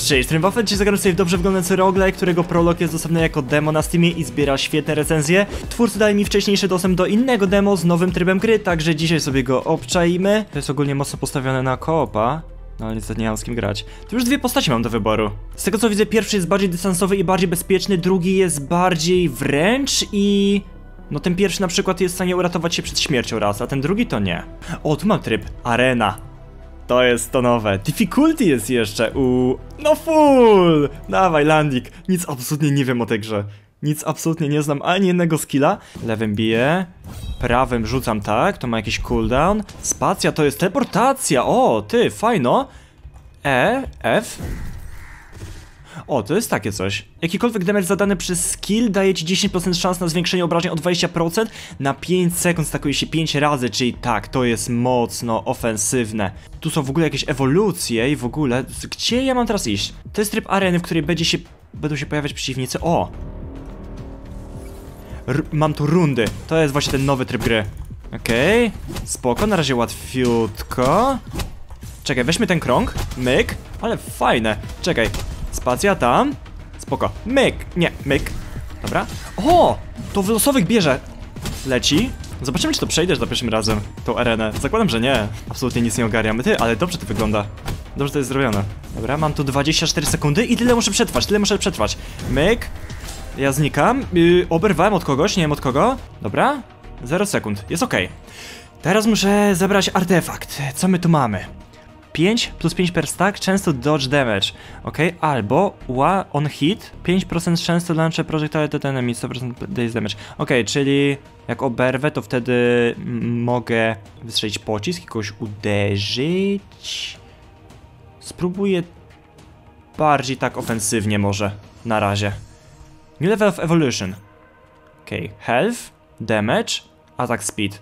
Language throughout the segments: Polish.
Cześć, Trymwafel, dzisiaj zagram sobie w dobrze wyglądający roguelike, którego prolog jest dostępny jako demo na Steamie i zbiera świetne recenzje. Twórcy dali mi wcześniejszy dostęp do innego demo z nowym trybem gry, także dzisiaj sobie go obczaimy. To jest ogólnie mocno postawione na koopa, no ale niestety nie mam z kim grać. Tu już dwie postaci mam do wyboru. Z tego co widzę, pierwszy jest bardziej dystansowy i bardziej bezpieczny, drugi jest bardziej wręcz i... no ten pierwszy na przykład jest w stanie uratować się przed śmiercią raz, a ten drugi to nie. O, tu mam tryb Arena. To jest to nowe. Difficulty jest jeszcze. No full! Dawaj, landing. Nic absolutnie nie wiem o tej grze. Nic absolutnie nie znam ani jednego skilla. Lewym biję. Prawym rzucam tak. To ma jakiś cooldown. Spacja to jest teleportacja. O, ty, fajno. F. O, to jest takie coś. Jakikolwiek damage zadany przez skill daje ci 10% szans na zwiększenie obrażeń o 20%. Na 5 sekund stakuje się 5 razy, czyli tak, to jest mocno ofensywne. Tu są w ogóle jakieś ewolucje i w ogóle... Gdzie ja mam teraz iść? To jest tryb areny, w której będą się pojawiać przeciwnicy. O! Mam tu rundy. To jest właśnie ten nowy tryb gry. Okej. Spoko, na razie łatwiutko. Czekaj, weźmy ten krąg. Myk. Ale fajne. Czekaj. Spacja tam. Spoko. Myk. Nie, myk. Dobra. O! To w losowych bierze. Leci. Zobaczymy, czy to przejdziesz za pierwszym razem. Tą arenę. Zakładam, że nie. Absolutnie nic nie ogarniam. Ty, ale dobrze to wygląda. Dobrze to jest zrobione. Dobra, mam tu 24 sekundy i tyle muszę przetrwać. Myk. Ja znikam. Oberwałem od kogoś, nie wiem od kogo. Dobra. 0 sekund. Jest okej. Teraz muszę zebrać artefakt. Co my tu mamy? 5 plus 5 per stack, często dodge damage. Ok, albo on hit, 5% często launch projectile to enemy, 100% days damage. Ok, czyli jak oberwę, to wtedy mogę wystrzelić pocisk, kogoś uderzyć. Spróbuję bardziej tak ofensywnie może, na razie. New level of evolution. Ok, health, damage, attack speed.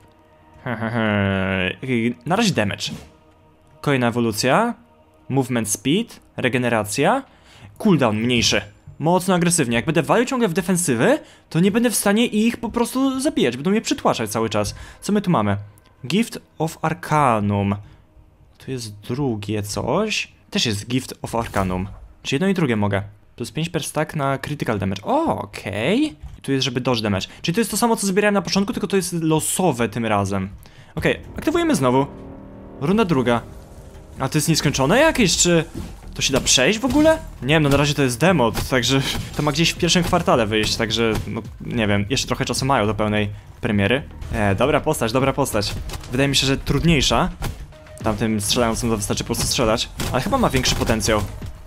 Na razie damage. Kolejna ewolucja. Movement speed. Regeneracja. Cooldown mniejszy. Mocno agresywnie. Jak będę walił ciągle w defensywy, to nie będę w stanie ich po prostu zabijać. Będą mnie przytłaczać cały czas. Co my tu mamy? Gift of Arcanum. Tu jest drugie coś. Też jest Gift of Arcanum. Czy jedno i drugie mogę. Plus 5 per stack na critical damage. O, okej. Tu jest, żeby dodge damage. Czyli to jest to samo, co zbierałem na początku, tylko to jest losowe tym razem. Okej, aktywujemy znowu. Runda druga. A to jest nieskończone jakieś, czy to się da przejść w ogóle? Nie wiem, no na razie to jest demo, także to ma gdzieś w pierwszym kwartale wyjść, także no nie wiem, jeszcze trochę czasu mają do pełnej premiery. Dobra postać. Wydaje mi się, że trudniejsza. Tamtym strzelającym to wystarczy po prostu strzelać, ale chyba ma większy potencjał.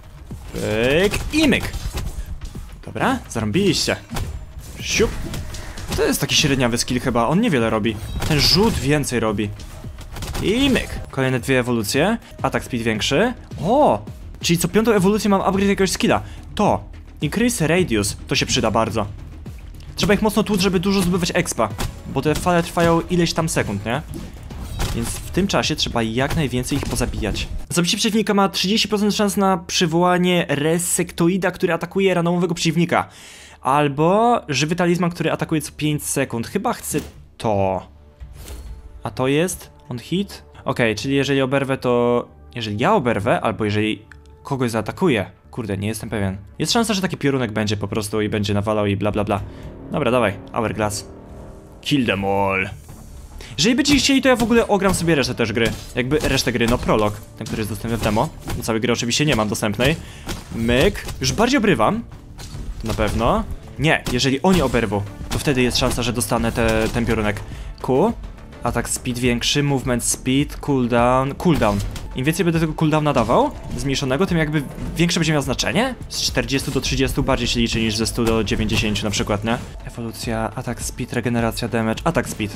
Pyk i myk. Dobra, zarąbiliście. Siup. To jest taki średniawy skill chyba, on niewiele robi. Ten rzut więcej robi. I myk. Kolejne dwie ewolucje. Attack speed większy. O! Czyli co piątą ewolucję mam upgrade jakiegoś skilla. To. Increase radius. To się przyda bardzo. Trzeba ich mocno tłuc, żeby dużo zdobywać expa. Bo te fale trwają ileś tam sekund, nie? Więc w tym czasie trzeba jak najwięcej ich pozabijać. Zabicie przeciwnika ma 30% szans na przywołanie resektoida, który atakuje randomowego przeciwnika. Albo żywy talizman, który atakuje co 5 sekund. Chyba chcę to. A to jest... on hit? Okej, czyli jeżeli oberwę, to... jeżeli ja oberwę, albo jeżeli kogoś zaatakuję. Kurde, nie jestem pewien. Jest szansa, że taki piorunek będzie po prostu i będzie nawalał i bla bla bla. Dobra, dawaj, hourglass. Kill them all. Jeżeli będziecie chcieli, to ja w ogóle ogram sobie resztę też gry. Jakby resztę gry, no prolog. Ten, który jest dostępny w demo. Całej gry oczywiście nie mam dostępnej. Myk. Już bardziej obrywam. To na pewno. Nie, jeżeli oni oberwą, to wtedy jest szansa, że dostanę ten piorunek. Q. Attack speed większy, movement speed, cooldown. Im więcej będę tego cooldowna dawał, zmniejszonego, tym jakby większe będzie miało znaczenie. Z 40 do 30 bardziej się liczy niż ze 100 do 90 na przykład, nie? Ewolucja, attack speed, regeneracja, damage, attack speed.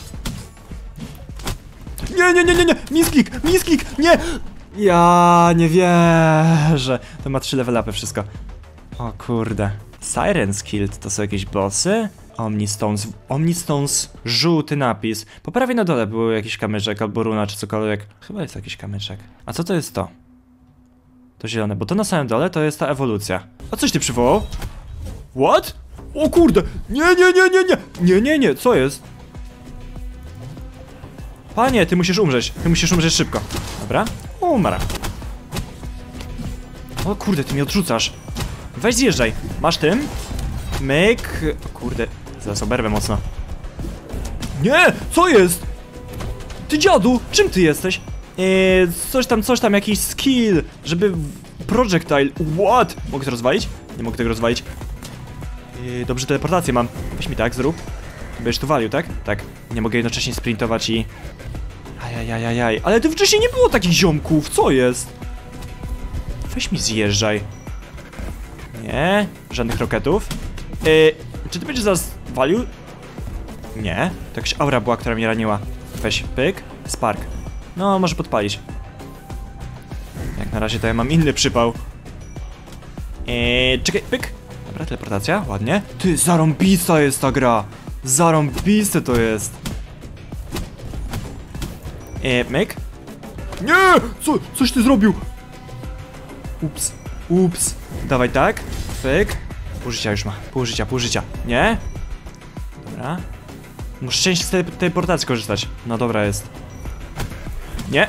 Nie! Misklik, nie! Ja nie wierzę. To ma 3 level upy wszystko. O kurde. Siren's Guild to są jakieś bossy? Omnistones, żółty napis. Po prawej na dole był jakiś kamyczek albo runa czy cokolwiek. Chyba jest jakiś kamyczek. A co to jest to? To zielone, bo to na samym dole to jest ta ewolucja. A coś ty przywołał? What? O kurde! Nie, co jest? Panie, ty musisz umrzeć szybko. Dobra? Umra. O kurde, ty mnie odrzucasz. Weź zjeżdżaj. Masz tym? Myk. O kurde, zaraz oberwę mocno. Nie! Co jest? Ty dziadu! Czym ty jesteś? Coś tam, jakiś skill, żeby... Projectile. What? Mogę to rozwalić? Nie mogę tego rozwalić. Dobrze, teleportację mam. Weź mi tak, zrób. Będziesz tu walił, tak? Tak. Nie mogę jednocześnie sprintować i... Ajajajajaj. Ale tu wcześniej nie było takich ziomków, co jest? Weź mi zjeżdżaj. Nie, żadnych roketów. Czy ty będziesz zaraz walił? Nie, to jakaś aura była, która mnie raniła. Weź, pyk, spark. No, może podpalić. Jak na razie to ja mam inny przypał. Czekaj, pyk. Dobra, teleportacja, ładnie. Ty, zarąbista jest ta gra. Zarąbiste to jest. Myk. Nie! Coś ty zrobił! Ups. Dawaj tak. Pyk. Pół życia już ma. Pół życia. Nie? Dobra. Muszę częściej z teleportacji korzystać. No dobra jest. Nie.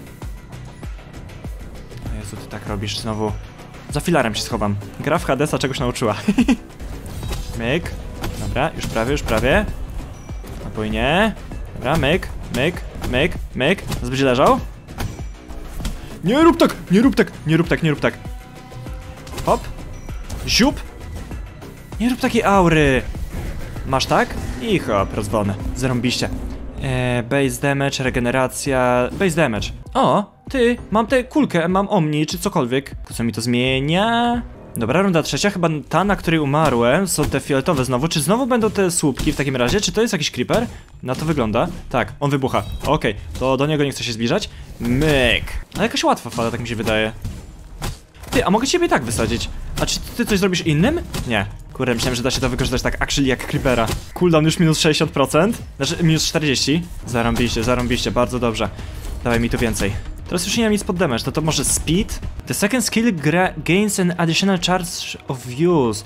O Jezu, ty tak robisz znowu. Za filarem się schowam. Gra w Hadesa czegoś nauczyła. Myk. Dobra, już prawie. Spokojnie. Dobra, myk. Zaraz będzie leżał. Nie rób tak. Hop. Ziup. Nie rób takiej aury. Masz tak? I hop, rozwalone. Zarąbiście. Base damage, regeneracja... Base damage. O, ty, mam tę kulkę, mam omni, czy cokolwiek. Co mi to zmienia? Dobra, runda trzecia, chyba ta, na której umarłem. Są te fioletowe znowu. Czy znowu będą te słupki w takim razie? Czy to jest jakiś creeper? Na to wygląda. Tak, on wybucha. Okej, to do niego nie chcę się zbliżać. Myk. Ale jakaś łatwa fala, tak mi się wydaje. Ty, a mogę ciebie tak wysadzić. A czy ty coś zrobisz innym? Nie. Kurde, myślałem, że da się to wykorzystać tak actually jak creepera. Cooldown już minus 60%. Znaczy minus 40. Zarąbiście, bardzo dobrze. Dawaj mi tu więcej. Teraz już nie mam nic pod damage, to może speed? The second skill gains an additional charge of use.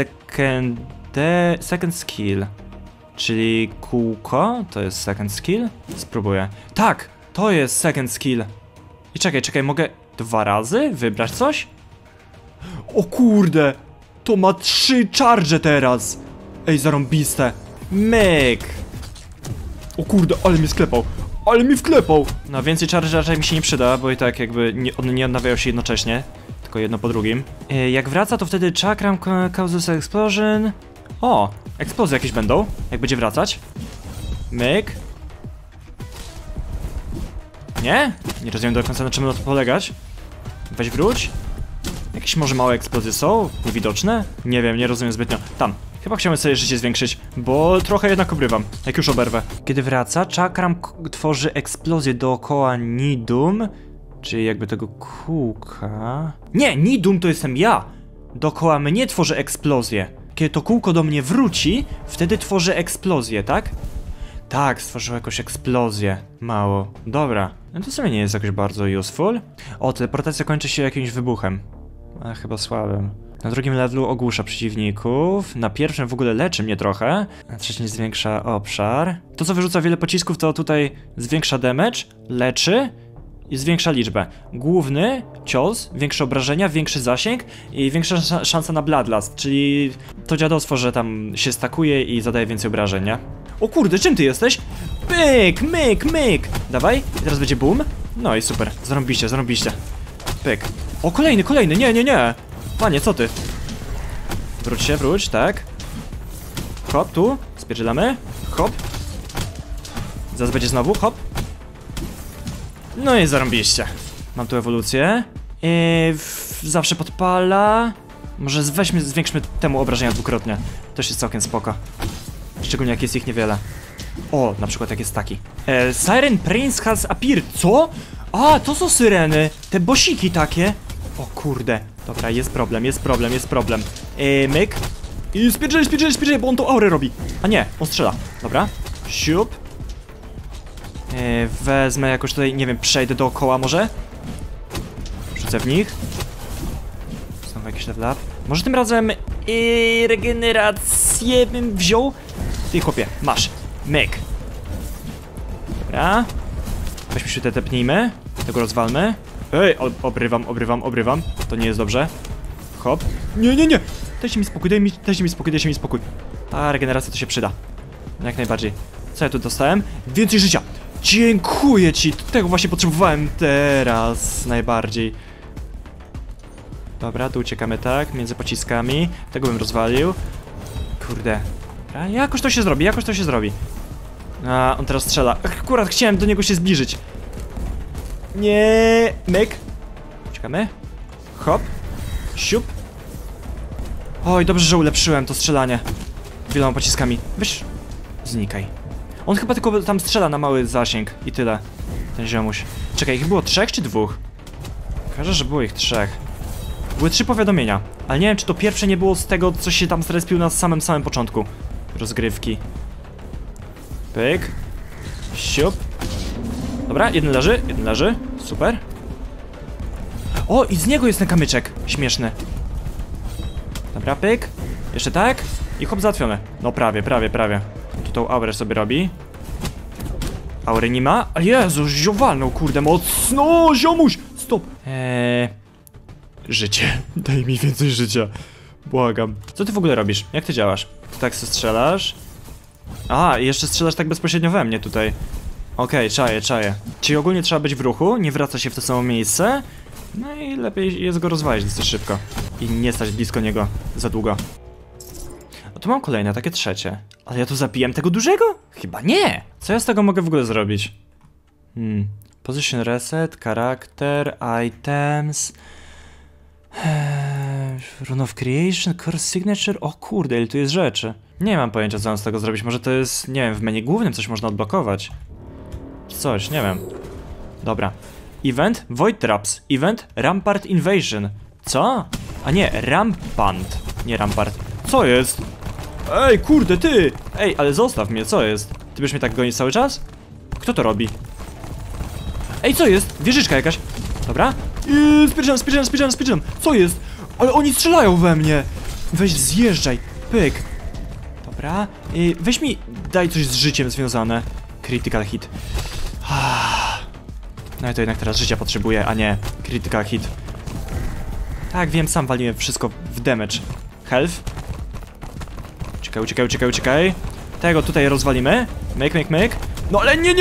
Second skill. Czyli kółko? To jest second skill? Spróbuję. Tak! To jest second skill. I czekaj, mogę 2 razy wybrać coś? O kurde! To ma 3 charge teraz! Ej, zarąbiste. Myk! O kurde, ale mnie sklepał! Ale mi wklepał! No więcej charge raczej mi się nie przyda, bo i tak jakby one nie odnawiają się jednocześnie. Tylko jedno po drugim. Jak wraca, to wtedy chakram causes explosion. O! Eksplozje jakieś będą, jak będzie wracać. Myk. Nie? Nie rozumiem do końca, na czym ma to polegać. Weź wróć. Jakieś może małe eksplozje są? Niewidoczne? Nie wiem, nie rozumiem zbytnio. Tam. Chyba chciałem sobie życie zwiększyć, bo trochę jednak obrywam, jak już oberwę. Kiedy wraca, czakram tworzy eksplozję dookoła Nidum, czyli jakby tego kółka... Nie, Nidum to jestem ja! Dookoła mnie tworzy eksplozję. Kiedy to kółko do mnie wróci, wtedy tworzy eksplozję, tak? Tak, stworzyło jakąś eksplozję. Mało. Dobra. No to w sumie nie jest jakoś bardzo useful. O, teleportacja kończy się jakimś wybuchem. A chyba słabym. Na drugim levelu ogłusza przeciwników. Na pierwszym w ogóle leczy mnie trochę. Na trzecim zwiększa obszar. To, co wyrzuca wiele pocisków, to tutaj zwiększa damage, leczy i zwiększa liczbę. Główny cios, większe obrażenia, większy zasięg i większa szansa na bloodlust, czyli to dziadostwo, że tam się stakuje i zadaje więcej obrażeń, nie? O kurde, czym ty jesteś? Myk! Dawaj, i teraz będzie boom. No i super, zarąbiście. Pyk. O, kolejny, nie. Panie, co ty? Wróć, tak. Hop, tu, spierdzielamy. Hop. Zaraz będzie znowu, hop. No i zarąbiście. Mam tu ewolucję. Zawsze podpala. Może zwiększmy temu obrażenia dwukrotnie. To jest całkiem spoko. Szczególnie jak jest ich niewiele. O, na przykład jak jest taki. Siren Prince has appeared. Co? A, to są syreny. Te bosiki takie. O kurde. Dobra, jest problem. Myk. I spierdzielaj, bo on tą aurę robi. A nie, on strzela. Dobra. Siup. Wezmę jakoś tutaj, nie wiem, przejdę dookoła może. Rzucę w nich. Znowu jakiś level up. Może tym razem regenerację bym wziął. Ty chłopie, masz. Myk. Dobra. Weźmy się te tepnijmy. Tego rozwalmy. Ej, obrywam. To nie jest dobrze. Hop. Nie. Dajcie mi spokój. Ta regeneracja to się przyda. Jak najbardziej. Co ja tu dostałem? Więcej życia. Dziękuję ci. Tego właśnie potrzebowałem teraz najbardziej. Dobra, tu uciekamy tak, między pociskami. Tego bym rozwalił. Kurde. A jakoś to się zrobi. A, on teraz strzela. Akurat chciałem do niego się zbliżyć. Nie, myk. Uciekamy. Hop. Siup. Oj, dobrze, że ulepszyłem to strzelanie wieloma pociskami. Weź, znikaj. On chyba tylko tam strzela na mały zasięg i tyle. Ten ziomuś. Czekaj, ich było 3 czy 2? Każe, że było ich 3. Były 3 powiadomienia, ale nie wiem, czy to pierwsze nie było z tego, co się tam zrespił na samym początku rozgrywki. Pyk. Siup. Dobra, jeden leży. Super. O, i z niego jest ten kamyczek. Śmieszny. Dobra, pyk. Jeszcze tak. I hop, załatwione. No prawie. Tu tą aurę sobie robi. Aury nie ma. Ale Jezu, ziowalną, kurde, mocno, ziomuś. Stop. Życie. Daj mi więcej życia. Błagam. Co ty w ogóle robisz? Jak ty działasz? Ty tak se strzelasz? A, i jeszcze strzelasz tak bezpośrednio we mnie tutaj. Okej, czaję. Czyli ogólnie trzeba być w ruchu, nie wraca się w to samo miejsce. No i lepiej jest go rozwalić dosyć szybko. I nie stać blisko niego za długo. No tu mam kolejne, takie trzecie. Ale ja tu zabijam tego dużego? Chyba nie! Co ja z tego mogę w ogóle zrobić? Position reset, charakter, items... Rune of Creation, Core Signature... O kurde, ile tu jest rzeczy. Nie mam pojęcia, co mam z tego zrobić. Może to jest, nie wiem, w menu głównym coś można odblokować. Coś, nie wiem. Dobra. Event, Void Traps. Event, Rampart Invasion. Co? A nie, Rampant. Nie Rampart. Co jest? Ej, kurde, ty! Ej, ale zostaw mnie, co jest? Ty będziesz mnie tak gonić cały czas? Kto to robi? Ej, co jest? Wieżyczka jakaś. Dobra. Speedrun. Co jest? Ale oni strzelają we mnie. Weź, zjeżdżaj. Pyk. Dobra. Weź mi, daj coś z życiem związane. Critical hit. No i to jednak teraz życia potrzebuję, a nie critical hit. Tak, wiem, sam waliłem wszystko w damage. Health. Uciekaj. Tego tutaj rozwalimy. Myk. No ale nie.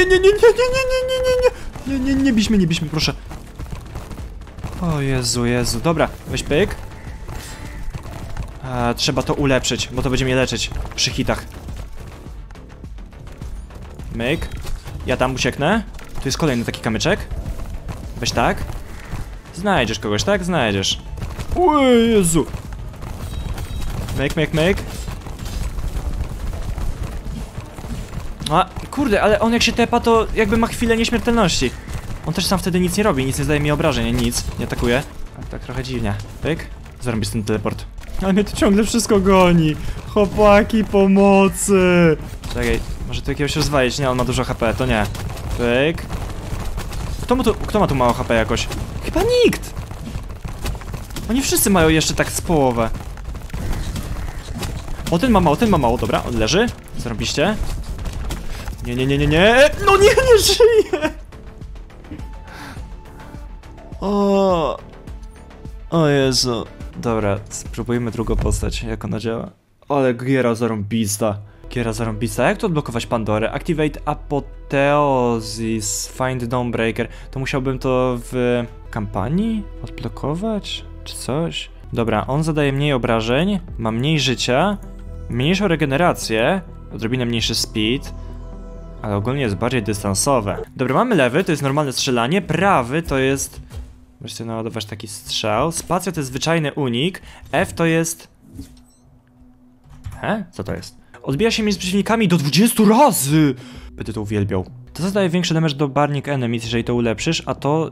Nie biśmy, proszę. O Jezu. Dobra, weź pyk. Trzeba to ulepszyć, bo to będzie mnie leczyć przy hitach. Myk. Ja tam ucieknę. Tu jest kolejny taki kamyczek. Weź tak. Znajdziesz kogoś, tak? Znajdziesz. O Jezu. Myk. A, kurde, ale on jak się tepa, to jakby ma chwilę nieśmiertelności. On też sam wtedy nic nie robi, nic nie zdaje mi obrażeń, nic. Nie atakuje. Tak trochę dziwnie. Pyk. Zrobię ten teleport. Ale mnie to ciągle wszystko goni. Chłopaki, pomocy. Czekaj, może tu jakiegoś rozwalić. Nie, on ma dużo HP, to nie. Pyk. Kto ma tu mało HP jakoś? Chyba nikt. Oni wszyscy mają jeszcze tak z połowę. O, ten ma mało, dobra, on leży. Zrobiście. Nie. No nie żyje. O Jezu. Dobra, spróbujmy drugą postać, jak ona działa. Ale giera zarąbista. Jak tu odblokować Pandorę? Activate Apotheosis, Find Dawnbreaker. To musiałbym to w kampanii odblokować? Czy coś? Dobra, on zadaje mniej obrażeń, ma mniej życia, mniejszą regenerację, odrobinę mniejszy speed, ale ogólnie jest bardziej dystansowe. Dobra, mamy lewy, to jest normalne strzelanie, prawy to jest... Możecie naładować taki strzał, spacja to jest zwyczajny unik, F to jest... Co to jest? Odbija się między przeciwnikami do 20 razy! Będę to uwielbiał. To zadaje większy damage do Burning Enemies, jeżeli to ulepszysz, a to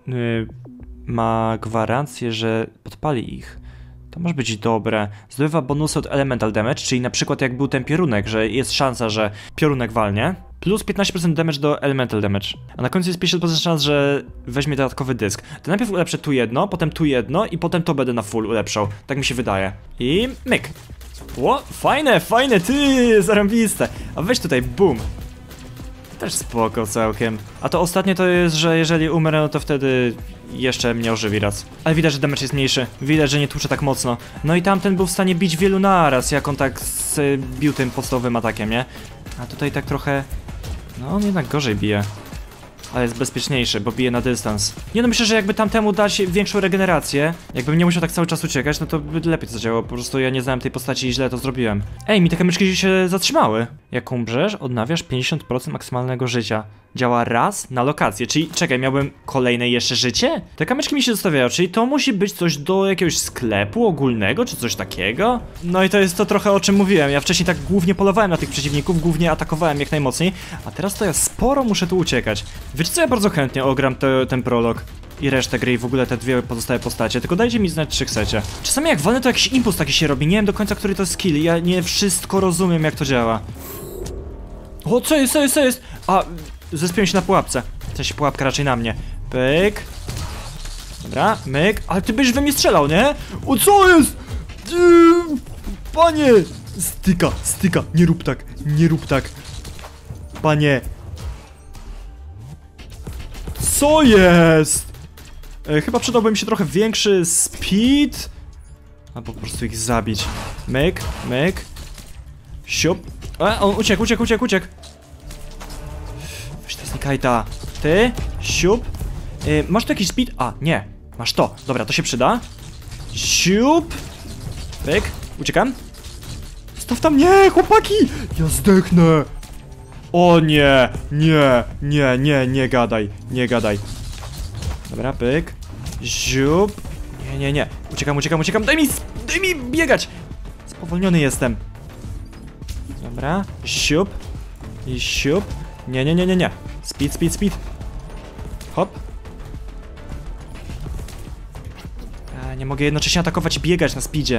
ma gwarancję, że podpali ich. To może być dobre. Zdobywa bonusy od Elemental Damage, czyli na przykład jak był ten piorunek, że jest szansa, że piorunek walnie. Plus 15% damage do Elemental Damage. A na końcu jest 50% szans, że weźmie dodatkowy dysk. To najpierw ulepszę tu jedno, potem tu jedno i potem to będę na full ulepszał. Tak mi się wydaje. I myk. Ło, fajne, ty, zarąbiste. A weź tutaj, boom. Też spoko całkiem. A to ostatnie to jest, że jeżeli umrę, no to wtedy jeszcze mnie ożywi raz. Ale widać, że damage jest mniejszy. Widać, że nie tłucze tak mocno. No i tamten był w stanie bić wielu naraz, jak on tak bił tym podstawowym atakiem, nie? A tutaj tak trochę... No, on jednak gorzej bije. Ale jest bezpieczniejszy, bo bije na dystans. Nie no, myślę, że jakby tamtemu dać większą regenerację, jakbym nie musiał tak cały czas uciekać, no to by lepiej to zadziałało. Po prostu ja nie znałem tej postaci i źle to zrobiłem. Ej, mi te kamyczki się zatrzymały. Jak umrzesz, odnawiasz 50% maksymalnego życia. Działa raz na lokację, czyli czekaj, miałbym kolejne jeszcze życie? Te kamyczki mi się zostawiają, czyli to musi być coś do jakiegoś sklepu ogólnego, czy coś takiego? No i to jest to trochę, o czym mówiłem. Ja wcześniej tak głównie polowałem na tych przeciwników, głównie atakowałem jak najmocniej, a teraz to ja sporo muszę tu uciekać. Wiecie co, ja bardzo chętnie ogram ten prolog i resztę gry i w ogóle te dwie pozostałe postacie, tylko dajcie mi znać, czy chcecie. Czasami jak walnę, to jakiś impuls taki się robi, nie wiem do końca, który to jest skill, ja nie wszystko rozumiem, jak to działa. O, co jest, co jest, co jest? A... Zespiłem się na pułapce. W sensie pułapka raczej na mnie. Pyk. Dobra, myk. Ale ty byś we mnie strzelał, nie? O, co jest? Panie! Styka, nie rób tak, nie rób tak. Panie. Co jest? Chyba przydałby mi się trochę większy speed. Albo po prostu ich zabić. Myk, myk. Siup. On uciekł. Kajta, ty, siup. Masz tu jakiś speed? A, nie, masz to. Dobra, to się przyda. Siup. Pyk, uciekam. Staw tam, nie, chłopaki! Ja zdechnę. O nie, nie gadaj, nie gadaj. Dobra, pyk. Siup. Nie. Uciekam, daj mi biegać. Spowolniony jestem. Dobra, siup. I siup. Nie. Speed. Hop. Nie mogę jednocześnie atakować i biegać na speedzie.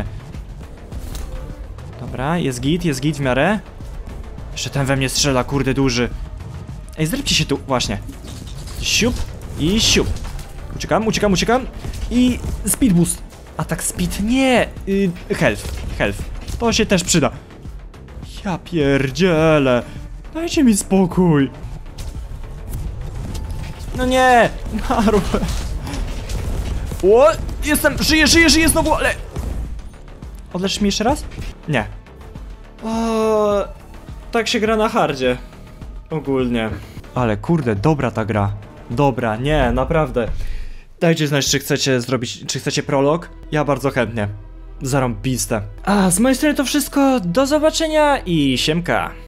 Dobra, jest git w miarę. Jeszcze ten we mnie strzela, kurde duży. Ej, zróbcie się tu, właśnie. Siup i siup. Uciekam. I speed boost. Atak speed, nie. Health. To się też przyda. Ja pierdzielę. Dajcie mi spokój. No nie! Marł. O! Jestem! Żyję znowu, ale... Odleczysz mi jeszcze raz? Nie. O, tak się gra na hardzie. Ogólnie. Ale kurde, dobra ta gra. Dobra, nie, naprawdę. Dajcie znać, czy chcecie zrobić, czy chcecie prolog. Ja bardzo chętnie. Zarąbiste. A z mojej strony to wszystko. Do zobaczenia i siemka.